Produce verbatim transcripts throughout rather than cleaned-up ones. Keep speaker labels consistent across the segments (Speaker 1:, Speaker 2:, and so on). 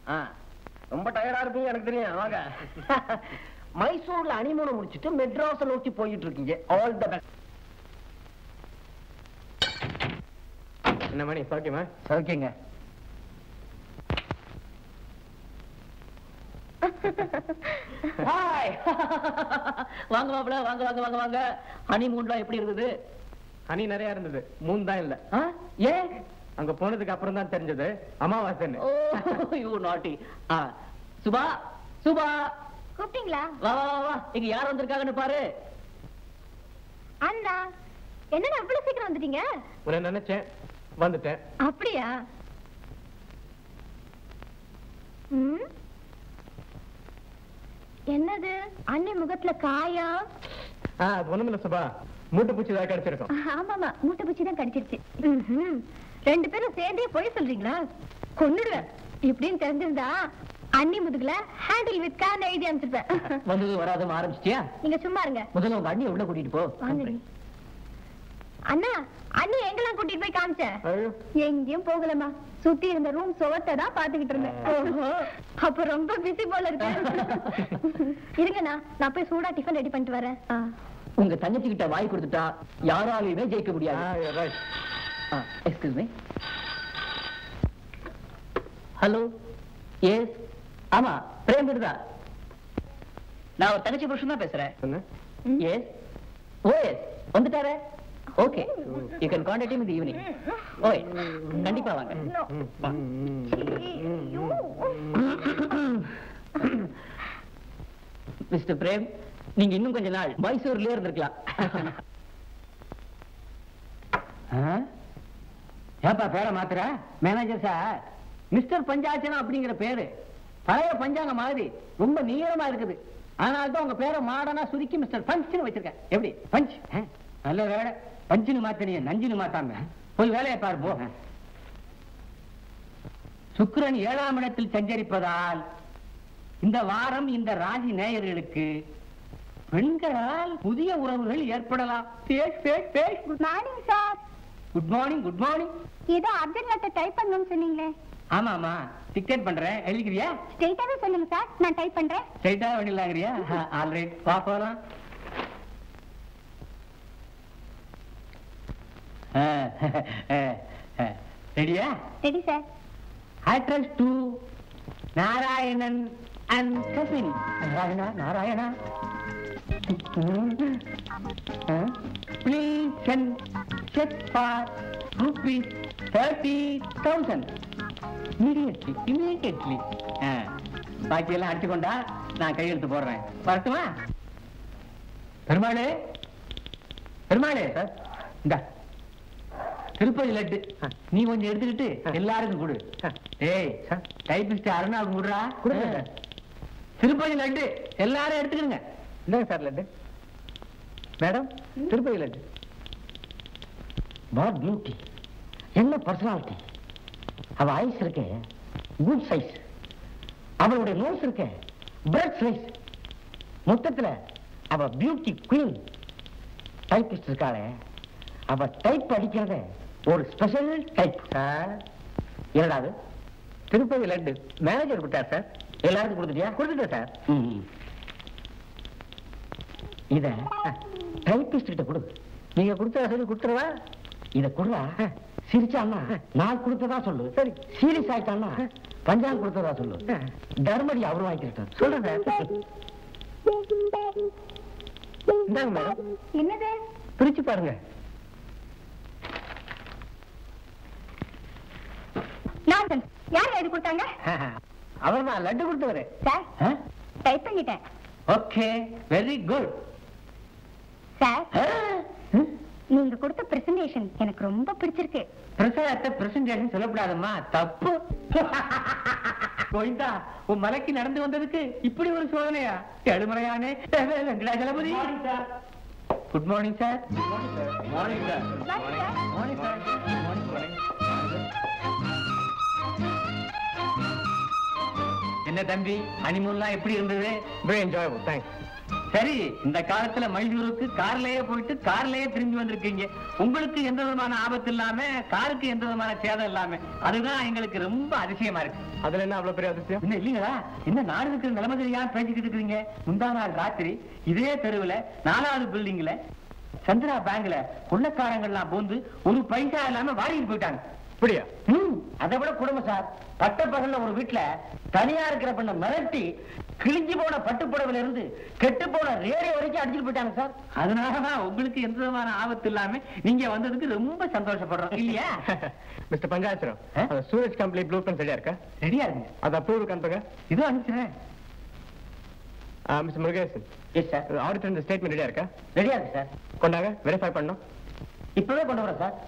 Speaker 1: ரொம்ப டயர்டா இருப்பீங்க எனக்கு தெரியும். வாங்க. மைசூர்ல அனிமூனை முடிச்சுட்டு மெட்ராஸை நோக்கி போயிட்டு இருக்கீங்க. All the best. என்ன மணி சௌக்கியமா? சௌக்கியங்க. ஹாய். வாங்க மாப்ள, வாங்க வாங்க வாங்க வாங்க. ஹனிமூன்லாம் எப்படி இருந்தது? ஹனி நிறைய இருந்தது, மூன் தான் இல்ல. ஏன்? அங்க போனதுக்கு அப்புறம் தான் தெரிஞ்சது அமாவாசைன்னு. ஓ யூ நாட்டி. சுபா, சுபா
Speaker 2: கூப்பிட்டீங்களா?
Speaker 1: வா வா வா. இங்க யார் வந்திருக்காங்கன்னு பாரு.
Speaker 2: அண்ணா, என்னடா இவ்வளவு சீக்கிரம் வந்துட்டீங்க?
Speaker 1: உன்னை நினைச்சேன், வந்துட்டேன்.
Speaker 2: அப்படியா? ம், என்னது அண்ணி முகத்துல காயா?
Speaker 1: அது ஒண்ணுமில்ல சுபா, மூட்டை பூச்சி தான் கிடைச்சிருக்கும்.
Speaker 2: ஆமாமா, மூட்டை பூச்சி தான் கிடைச்சிருச்சு. ரெண்டு பேரும் சேர்ந்தே போய் சொல்றீங்களா? கொன்னுடுவேன். இப்படின்னு தெரிஞ்சிருந்தா அண்ணி முதுகுல ஹேண்டில் வித் கார் எழுதி அனுப்பிச்சிருப்பேன்.
Speaker 1: வந்தது வராதும் ஆரம்பிச்சிட்டியா?
Speaker 2: நீங்க சும்மா இருங்க.
Speaker 1: முதல்ல உங்க அண்ணியை உள்ள கூட்டிட்டு போ.
Speaker 2: அண்ணா, அண்ணி எங்கெல்லாம் கூட்டிட்டு போய் காமிச்ச? எங்கேயும் போகலமா, சுத்தி இருந்த ரூம் சுவத்தை தான் பாத்துக்கிட்டு இருந்தேன். அப்ப ரொம்ப பிஸி போல இருக்கு. இருங்கண்ணா, நான் போய் சூடா டிஃபன் ரெடி பண்ணிட்டு வரேன்.
Speaker 1: உங்க தங்கச்சி கிட்ட வாய் கொடுத்துட்டா யாராலையுமே ஜெயிக்க முடியாது. Excuse me. ஹலோ. எஸ். ஆமா, பிரேம் விடுதா. நான் ஒரு தங்கச்சி புருஷன் தான் பேசுறேன். எஸ். ஓ எஸ், வந்துட்டாரே. Okay, you can contact him in the evening. ஓய், கண்டிப்பா வாங்க. மிஸ்டர் பிரேம், நீங்க இன்னும் கொஞ்ச நாள் மைசூர்லயே இருந்திருக்கலாம். ஏப்பா பேரை மாத்துற? மேனேஜர் சார், மிஸ்டர் பஞ்சாச்சனம் அப்படிங்கிற பேரு பழைய பஞ்சாங்க மாதிரி ரொம்ப நீளமா இருக்குது. அதனால தான் உங்க பேரை மாடனா சுருக்கி மிஸ்டர் பஞ்சுன்னு வச்சிருக்கேன். எப்படி பஞ்ச்? நல்ல வேலை, பஞ்சுன்னு மாத்தனிய நஞ்சுன்னு மாத்தாம போய் வேலையை பாரு போ. சுக்கிரன் ஏழாம் இடத்தில் சஞ்சரிப்பதால் இந்த வாரம் இந்த ராசி நேயர்களுக்கு பெண்களால் புதிய உறவுகள் ஏற்படலாம்.
Speaker 2: Good morning sir.
Speaker 1: Good morning. Good morning.
Speaker 2: ஏதோ அர்ஜென்ட் லெட்டர் டைப் பண்ணணும்னு சொன்னீங்களே?
Speaker 1: ஆமா ஆமா, டிக்கெட் பண்றேன், எழுதிக்கிறியா?
Speaker 2: ஸ்ட்ரைட்டாவே சொல்லுங்க சார், நான் டைப் பண்றேன்.
Speaker 1: ஸ்ட்ரைட்டா பண்ணிடலாங்கிறியா? ஆல்ரைட், வா போலாம். ரெடியா?
Speaker 2: Ready sir.
Speaker 1: Address to Narayanan and cousin. Narayana Narayana please send cheque for rupees thirty thousand immediately immediately. பாக்கியெல்லாம் அடிச்சுக்கொண்டா நான் கையெழுத்து போடுறேன். வரட்டுமா? பெருமாளே, பெருமாளே சார், இந்த திருப்பதி லட்டு நீ கொஞ்சம் எடுத்துக்கிட்டு எல்லாருக்கும் கொடு. ஏய் டைபிஸ்ட் அருணாவுக்கு கொடுறா. கொடுங்க. திருப்பதி லட்டு எல்லாரும் எடுத்துக்கிடுங்க. இந்தாங்க sir laddu. Madam, Tirupati laddu. What beauty, என்ன பர்சனாலிட்டி. அவ ஐஸ் இருக்க குட் சைஸ், அவளுடைய நோஸ் இருக்க பிரெட் சைஸ். மொத்தத்துல அவ பியூட்டி குவீன். டைபிஸ்ட் இருக்காளே, அவ டைப் அடிக்கிறத ஒரு ஸ்பெஷல் டைப் சார். இரண்டாவது திருப்பதி லட்டு மேனேஜர் விட்டார் சார். எல்லாருக்கும் கொடுத்துட்டியா? கொடுத்துட்டேன் சார். இத டைபிஸ்ட் கிட்ட கொடு. நீங்க கொடுத்தா சரி, கொடுத்துருவா. இத கொடுவா. சிரிச்சான்னா நான் கொடுத்ததா சொல்லு. சரி, சீரியஸ் ஆயிட்டான்னா பஞ்சாங்க கொடுத்ததா சொல்லு. தர்மடி அவரு வாங்கிக்கிட்டார். சொல்றேன் சார். இந்தாங்க மேடம்.
Speaker 2: என்னது?
Speaker 1: பிரிச்சு பாருங்க.
Speaker 2: யார் எழுதி கொடுத்தாங்க?
Speaker 1: அவர் தான் லட்டு கொடுத்தவரு
Speaker 2: சார். டைப் பண்ணிட்டேன்.
Speaker 1: Okay, very good
Speaker 2: sir. நீங்க கொடுத்த பிரசன்டேஷன் எனக்கு ரொம்ப பிடிச்சிருக்கு.
Speaker 1: பிரசனத்தை பிரசன்டேஷன் சொல்லக்கூடாதம்மா, தப்பு. கோயிந்தா, உன் மலைக்கு நடந்து வந்ததுக்கு இப்படி ஒரு சோதனையா? எழுமறையானே Venkatajalapathy. Good morning sir. Morning sir. Morning sir. என்ன தம்பி, ஹனிமூன்லாம் எப்படி இருந்தது? Very enjoyable, thanks. சரி, இந்த காலத்துல மைசூருக்கு கார்லயே போயிட்டு கார்லயே திரும்பி வந்திருக்கீங்க. உங்களுக்கு எந்த விதமான ஆபத்து இல்லாம, காருக்கு எந்த விதமான சேதம் இல்லாம, அதுதான் எங்களுக்கு ரொம்ப அதிசயமா இருக்கு.
Speaker 3: அதுல என்ன அவ்வளவு பெரிய அதிசயம்?
Speaker 1: என்ன இல்லீங்களா? இந்த நாடு இருக்கிற நிலைமை தெரியா பேசிக்கிட்டு இருக்கீங்க? முந்தா நாள் ராத்திரி இதே தெருவுல நாலாவது பில்டிங்ல சந்திரா பேங்க்ல கொள்ளக்காரங்கள்லாம் போந்து ஒரு பைசா இல்லாம வாரிட்டு போயிட்டாங்க.
Speaker 3: அப்படியா?
Speaker 1: அதை விட குடும்பம் சார், பட்ட பகல்ல ஒரு வீட்டுல தனியா இருக்கிற பண்ண மிரட்டி கிழிஞ்சு போன பட்டுப்புடவில இருந்து கெட்டு போன ரேடியோ வரைக்கும் அடிச்சுட்டு போயிட்டாங்க சார். அதனாலதான் உங்களுக்கு எந்த விதமான ஆபத்து இல்லாம நீங்க வந்ததுக்கு ரொம்ப சந்தோஷப்படுறோம் இல்லையா?
Speaker 3: மிஸ்டர் பஞ்சாயத்ராவ், அந்த சூரஜ் கம்பெனி ப்ளூ பிரிண்ட் ரெடியா இருக்கா?
Speaker 1: ரெடியா இருக்கு.
Speaker 3: அது அப்ரூவல் அனுப்புங்க.
Speaker 1: இதோ அனுப்பிச்சுறேன்.
Speaker 3: Mister Murugesan. Yes sir. Auditor இந்த ஸ்டேட்மெண்ட் ரெடியா இருக்கா?
Speaker 1: ரெடியா இருக்கு சார்.
Speaker 3: கொண்டாங்க, வெரிஃபை பண்ணணும்.
Speaker 1: இப்பவே கொண்டு வரேன் sir.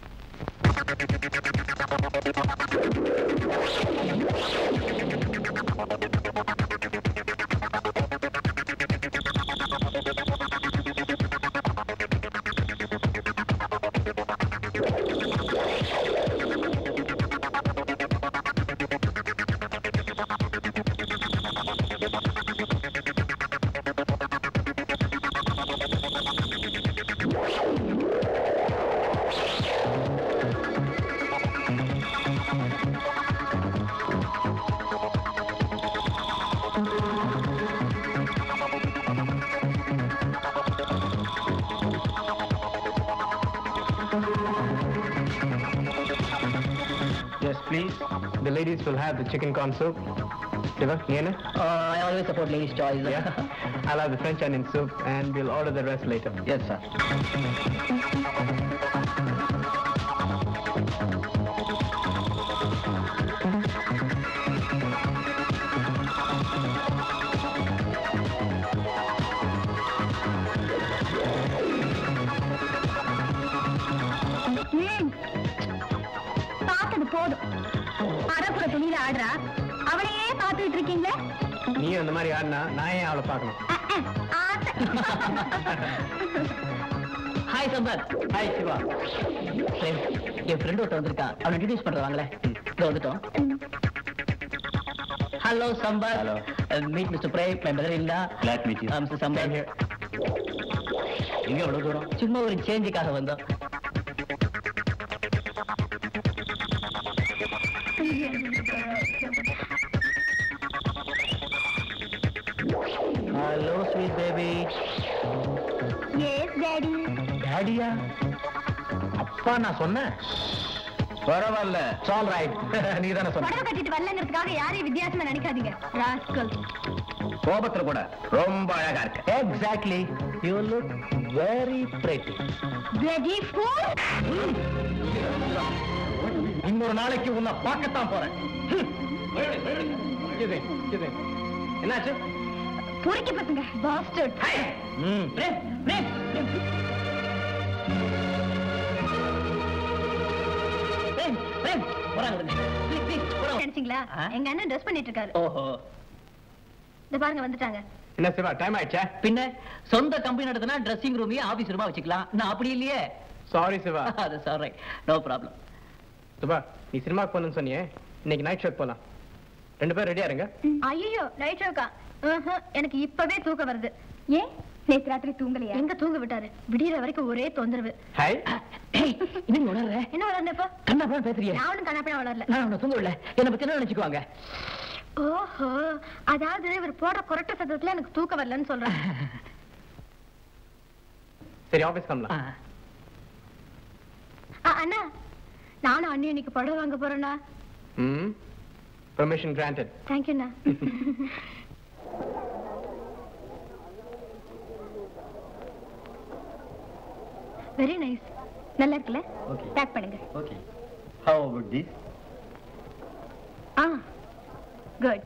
Speaker 3: Yes, please. The ladies will have the chicken corn soup. Diva, Niana?
Speaker 1: Uh, I always support ladies' choice.
Speaker 3: Yeah. I'll have the French onion soup and we'll order the rest later.
Speaker 1: Yes, sir.
Speaker 2: அறப்புற துணியில ஆடுறா, அவளையே பார்த்துட்டு இருக்கீங்களே.
Speaker 3: நீ அந்த மாதிரி ஆடினா நான் ஏன் அவளை பார்க்கணும்?
Speaker 1: ஹாய் சம்பத். ஹாய் சிவா. என் ஃப்ரெண்ட் ஒருத்தர் வந்திருக்கான், அவனை இன்ட்ரோடியூஸ் பண்றாங்களே. இதோ வந்துட்டோம். Hello Sampath. Hello. Meet mister Prem, my mother in law. Glad meet you. Mister Sampath. எங்க அவ்வளவு தூரம்? சும்மா ஒரு சேஞ்சுக்காக வந்தோம். Hello, sweet baby.
Speaker 2: Yes, daddy.
Speaker 1: Daddy-யா? அப்பா நான் சொன்னேன். பரவாயில்ல. It's all right. நீ தானே சொன்ன.
Speaker 2: படவை கட்டிட்டு வரலங்கிறதுக்காக யாரையும் வித்தியாசமா நினைக்காதீங்க. ராஸ்கல்.
Speaker 1: கோபத்துல கூட ரொம்ப அழகா இருக்கு. Exactly. You look very pretty.
Speaker 2: Bloody fool.
Speaker 1: இன்னொரு நாளைக்கு உன்னை பார்க்கத்தான் போறேன். என்னாச்சு?
Speaker 2: பொறுக்கி பத்துங்க. பாஸ்டர்ட்.
Speaker 1: ம். பிரேம், பிரேம், பிரேம். பிரேம், பிரேம், போறாங்க. ப்ளீஸ், ப்ளீஸ், போறாங்க.
Speaker 2: நினைச்சீங்களா? எங்க அண்ணன் ட்ரெஸ் பண்ணிட்டு இருக்காரு.
Speaker 1: ஓஹோ.
Speaker 2: இந்த பாருங்க வந்துட்டாங்க.
Speaker 3: என்ன சிவா, டைம் ஆயிடுச்சா?
Speaker 1: பின்ன சொந்த கம்பெனி நடத்தினா ட்ரெஸ்ஸிங் ரூமையே ஆபீஸ் ரூமா வச்சுக்கலாம். நான் அப்படி இல்லையே.
Speaker 3: சாரி சிவா.
Speaker 1: அது சாரி. No problem.
Speaker 3: சிவா, நீ சினிமாக்கு போகணும்னு சொன்னியே, இன்னைக்கு நைட் ஷோ போலாம். ரெண்டு பேரும் ரெடியா இருங்க.
Speaker 2: ஐயோ, நைட் ஷோக்கா? எனக்கு இப்பவே தூக்கம் வருது. ஏன் நேத்து ராத்திரி தூங்கலையா? எங்க தூங்க விட்டாரு? விடியற வரைக்கும் ஒரே தொந்தரவு.
Speaker 3: ஹாய்.
Speaker 1: இன்னும் உணர்ற?
Speaker 2: என்ன வளர்ந்தப்ப?
Speaker 1: கண்ணாப்பா பேசுறியா?
Speaker 2: நான் ஒன்னும் கண்ணாப்பா வளரல.
Speaker 1: நான் உன்னை தூங்க விடல. என்ன பத்தி என்ன நினைச்சுக்குவாங்க?
Speaker 2: ஓஹோ, அதாவது இவர் போடுற கொரட்ட சத்தத்துல எனக்கு தூக்கம் வரலன்னு சொல்றேன்.
Speaker 3: சரி, ஆபீஸ் கிளம்பலாம்.
Speaker 2: அண்ணா, நானும் அண்ணி இன்னைக்கு படம் வாங்க போறேன்னா.
Speaker 3: ம். Permission granted.
Speaker 2: Thank you, Anna. Very nice. நல்லா இருக்குல்ல?
Speaker 1: Okay.
Speaker 2: பேக் பண்ணுங்க.
Speaker 1: Okay. How about this?
Speaker 2: Ah, good.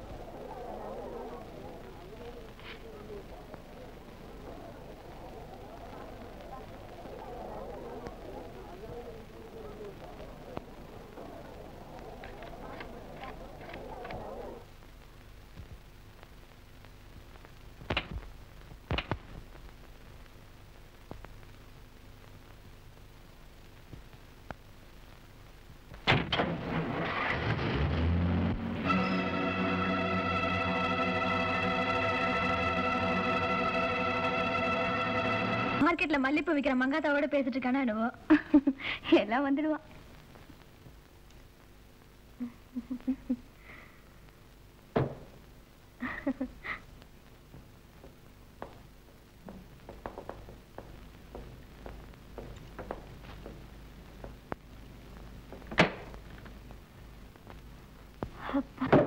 Speaker 2: மார்க்கெட்ல மல்லிப்பூ விக்கிற மங்காத்தாவோட பேசிட்டு இருக்கானா என்னவோ. எல்லாம் வந்துடுவா. அப்பா